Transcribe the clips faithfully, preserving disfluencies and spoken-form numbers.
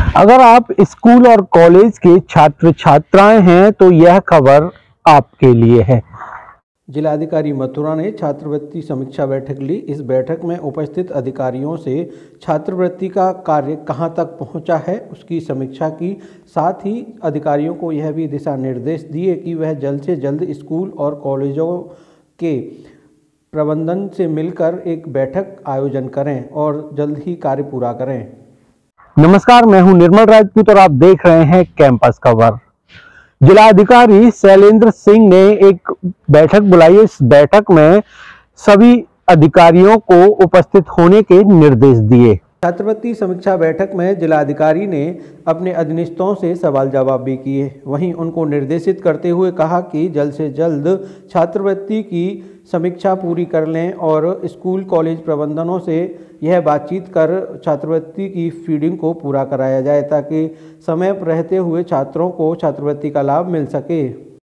अगर आप स्कूल और कॉलेज के छात्र छात्राएं हैं तो यह खबर आपके लिए है। जिलाधिकारी मथुरा ने छात्रवृत्ति समीक्षा बैठक ली। इस बैठक में उपस्थित अधिकारियों से छात्रवृत्ति का कार्य कहां तक पहुंचा है उसकी समीक्षा की। साथ ही अधिकारियों को यह भी दिशा निर्देश दिए कि वह जल्द से जल्द स्कूल और कॉलेजों के प्रबंधन से मिलकर एक बैठक आयोजन करें और जल्द ही कार्य पूरा करें। नमस्कार, मैं हूं निर्मल राजपूत और आप देख रहे हैं कैंपस खबर। जिलाधिकारी शैलेंद्र सिंह ने एक बैठक बुलाई। इस बैठक में सभी अधिकारियों को उपस्थित होने के निर्देश दिए। छात्रवृत्ति समीक्षा बैठक में जिलाधिकारी ने अपने अधीनस्थों से सवाल जवाब भी किए। वहीं उनको निर्देशित करते हुए कहा कि जल्द से जल्द छात्रवृत्ति की समीक्षा पूरी कर लें और स्कूल कॉलेज प्रबंधनों से यह बातचीत कर छात्रवृत्ति की फीडिंग को पूरा कराया जाए ताकि समय पर रहते हुए छात्रों को छात्रवृत्ति का लाभ मिल सके।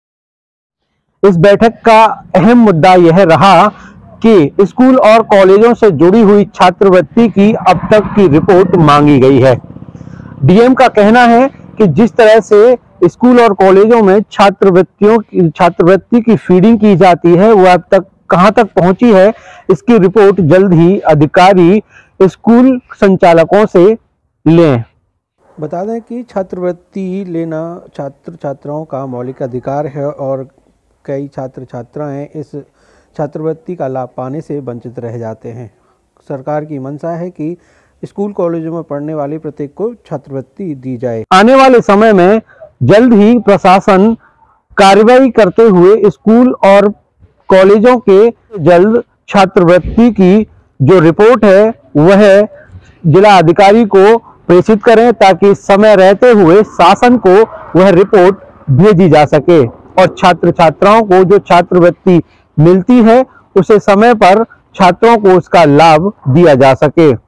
इस बैठक का अहम मुद्दा यह रहा कि स्कूल और कॉलेजों से जुड़ी हुई छात्रवृत्ति की अब तक की रिपोर्ट मांगी गई है। डीएम का कहना है कि जिस तरह से स्कूल और कॉलेजों में छात्रवृत्तियों की छात्रवृत्ति की फीडिंग की जाती है वह अब तक कहां तक पहुंची है, इसकी रिपोर्ट जल्द ही अधिकारी स्कूल संचालकों से लें। बता दें कि छात्रवृत्ति लेना छात्र छात्राओं का मौलिक अधिकार है और कई छात्र छात्राएं इस छात्रवृत्ति का लाभ पाने से वंचित रह जाते हैं। सरकार की मंशा है कि स्कूल कॉलेजों में पढ़ने वाले प्रत्येक को छात्रवृत्ति दी जाए। आने वाले समय में जल्द ही प्रशासन कार्रवाई करते हुए स्कूल और कॉलेजों के जल्द छात्रवृत्ति की जो रिपोर्ट है वह जिला अधिकारी को प्रेषित करें ताकि समय रहते हुए शासन को वह रिपोर्ट भेजी जा सके और छात्र छात्राओं को जो छात्रवृत्ति मिलती है उसे समय पर छात्रों को उसका लाभ दिया जा सके।